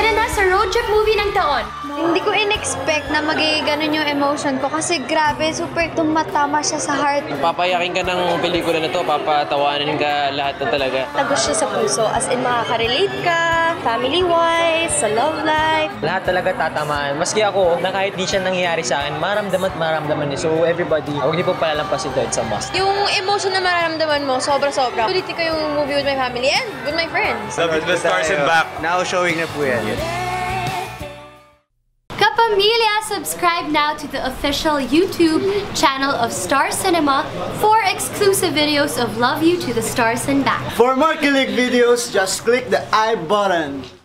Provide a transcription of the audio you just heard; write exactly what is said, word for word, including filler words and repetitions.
na na sa road trip movie ng taon. Hindi ko in-expect na magiging ganun yung emotion ko kasi grabe, super tumatama siya sa heart. Papayakin ka ng pelikula na to, papatawanin ka lahat na talaga. Tagos siya sa puso, as in makaka-relate ka, family-wise, sa love life. Lahat talaga tatamaan. Maski ako, na kahit di siya nangyayari sa akin, maramdaman at maramdaman niya. So everybody, huwag niyo po palalampasin to, it's a must. Yung emotion na mararamdaman mo, sobra-sobra. Ulitin ko yung movie with my family and with my friends. Love it, the stars and back. Now showing na po yan. Kapamilya, subscribe now to the official YouTube channel of Star Cinema for exclusive videos of Love You to the Stars and Back. For more kilig videos, just click the I button.